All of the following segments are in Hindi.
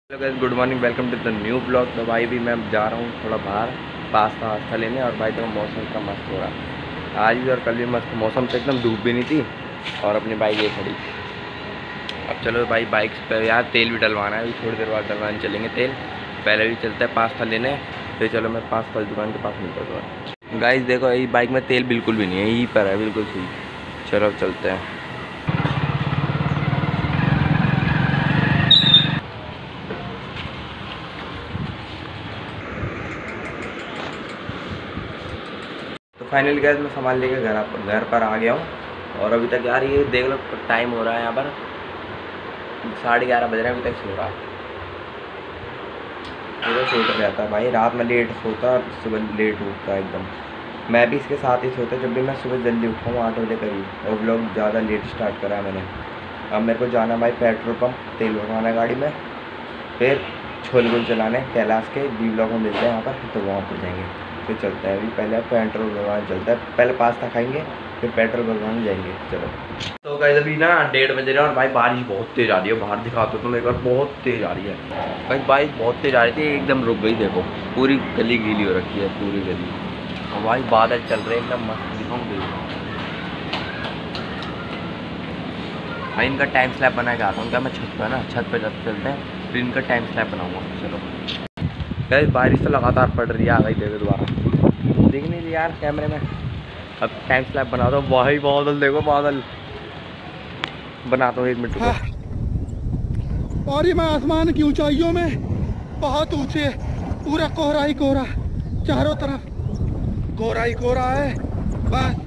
Hello guys, good morning, welcome to the new blog. तो भाई भी मैं जा रहा हूँ थोड़ा बाहर पास्ता वास्ता लेने। और भाई देखो मौसम का मस्त हो रहा है आज भी और कल भी मस्त मौसम से एकदम धूप भी नहीं थी। और अपनी बाइक ये खड़ी। अब चलो भाई बाइक पर यार तेल भी डलवाना है, अभी थोड़ी देर बाद डलवाने चलेंगे तेल। पहले भी चलते हैं पास्ता लेने, फिर चलो मैं पास्ता दुकान के पास निकलता हूँ। गाइस देखो यही बाइक में तेल बिल्कुल भी नहीं है, यहीं पर है बिल्कुल सही। चलो अब चलते हैं। तो फाइनली गैस मैं सामान लेके घर पर आ गया हूँ। और अभी तक यार ये देख लो टाइम हो रहा है यहाँ पर 11:30 बज रहे हैं, अभी तक सो रहा है। पूरा सोता रहता है भाई, रात में लेट सोता और सुबह लेट उठता है एकदम। मैं भी इसके साथ ही सोता जब भी मैं सुबह जल्दी उठा हूँ 8 बजे करीब। और व्लॉग ज़्यादा लेट स्टार्ट करा है मैंने। अब मेरे को जाना भाई पेट्रोल पंप, तेल भरवाना गाड़ी में, फिर छोले कुल चलाने कैलाश के डी ब्लॉक में मिलते हैं यहाँ पर, तो वहाँ पर जाएंगे। तो चलते हैं अभी, पहले पेट्रोल भरवाने चलते हैं, पहले पास्ता खाएंगे फिर पेट्रोल भरवाने जाएंगे। चलो तो गाइस अभी ना 1:30 बज रहे हैं और भाई बारिश बहुत तेज़ आ रही है। बाहर दिखाते हो तुम एक बार, बहुत तेज़ आ रही है भाई। बारिश बहुत तेज़ आ रही थी, एकदम रुक गई। देखो पूरी गली गीली हो रखी है, पूरी गली। और भाई बादल चल रहे हैं एकदम मस्त। भाई इनका टाइम स्लैप बना के आता हूँ क्या मैं छत पर ना, छत पर जब चलते हैं फिर इनका टाइम स्लैप बनाऊँगा। चलो गाइस बारिश तो लगातार पड़ रही है, आ गई देखो दोबारा, दिख नहीं रही यार कैमरे में। अब टाइम स्लैप बना दो भाई, बादल देखो बादल बनाता हूँ 1 मिनट हाँ। और ये मैं आसमान की ऊंचाइयों में बहुत ऊंचे, पूरा कोहरा ही कोहरा, चारों तरफ कोहरा ही कोहरा है बस।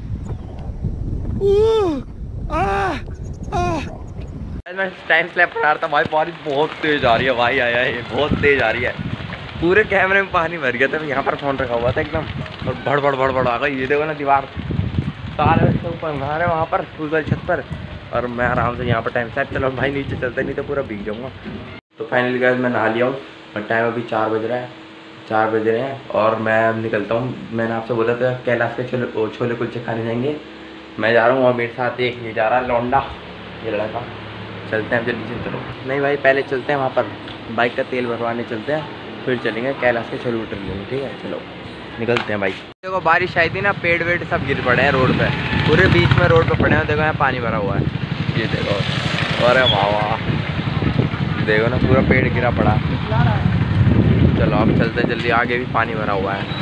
मैं टाइम स्लैप बना रहा था भाई, बारिश बहुत तेज आ रही है भाई। आया है बहुत तेज आ रही है, पूरे कैमरे में पानी भर गया था। यहाँ पर फोन रखा हुआ था एकदम, और भड़ भड़ आ गई। ये देखो ना दीवार, सारे बच्चे ऊपर नहा रहे वहाँ पर उस छत पर, और मैं आराम से यहाँ पर टाइम स्लैप। चलो भाई नीचे चलते, नहीं तो पूरा भीग जाऊँगा। तो फाइनली गाइस मैं नहा लिया हूँ और टाइम अभी 4 बज रहा है, 4 बज रहे हैं। और मैं अब निकलता हूँ। मैंने आपसे बोला था कैलाश के छोले कुलचे खाने जाएंगे। मैं जा रहा हूँ और मेरे साथ एक ये जा रहा है लौंडा, ये लड़का। चलते हैं जल्दी से। चलो नहीं भाई पहले चलते हैं वहाँ पर बाइक का तेल भरवाने चलते हैं, फिर चलेंगे कैलाश के छोले कुलचे लेंगे। ठीक है चलो निकलते हैं भाई। देखो बारिश आई थी ना, पेड़ वेड़ सब गिर पड़े हैं रोड पे, पूरे बीच में रोड पे पड़े हैं। देखो यहाँ पानी भरा हुआ है, ये देखो। अरे वाह वाह, देखो ना पूरा पेड़ गिरा पड़ा। चलो अब चलते हैं जल्दी, आगे भी पानी भरा हुआ है।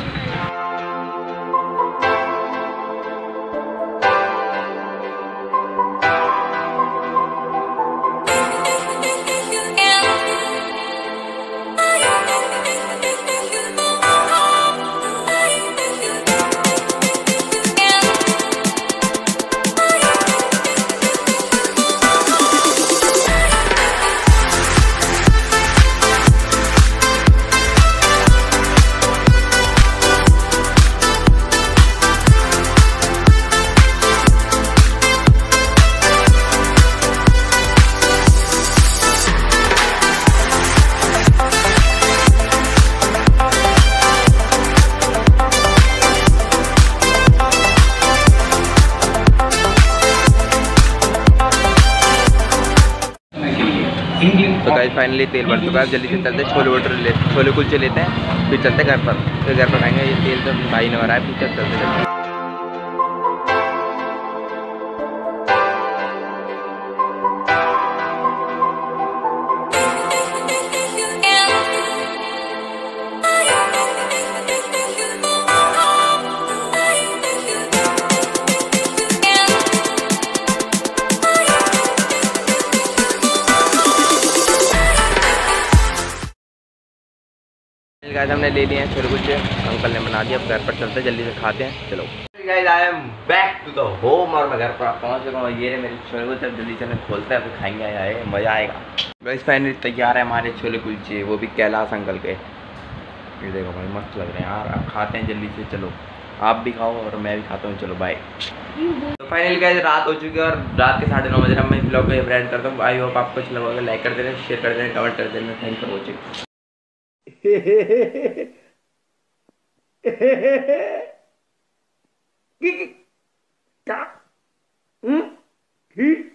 तो गाइस फाइनली तेल भर चुका है, जल्दी से चलते छोले कुलचे लेते हैं, फिर चलते घर पर, फिर घर पर आएंगे। ये तेल तो भाई ने भरा है, फिर चलते चलते। गाइस हमने ले लिए हैं छोले कुलचे, अंकल ने बना दिया। अब घर पर चलते हैं, जल्दी से खाते हैं। चलो guys I am back to the home, और मैं घर पर पहुंच चुका हूँ। ये मेरे छोले कुलचे, जल्दी से खोलते हैं फिर खाएंगे। आए मज़ा आएगा। गाइस फाइनली तैयार है हमारे छोले कुलचे, वो भी कैलाश अंकल के। ये देखो भाई मस्त लग रहे हैं यार। अब खाते हैं जल्दी से, चलो आप भी खाओ और मैं भी खाता हूँ। चलो बाय। तो फाइनली गाइस रात हो चुकी है और रात के 9:30 बजे मैं इस ब्लॉग को एंड करता हूँ। आई होप आपको अच्छा लगा, लाइक कर देना, शेयर कर देना, कमेंट कर देना। Thank for watching. क्या?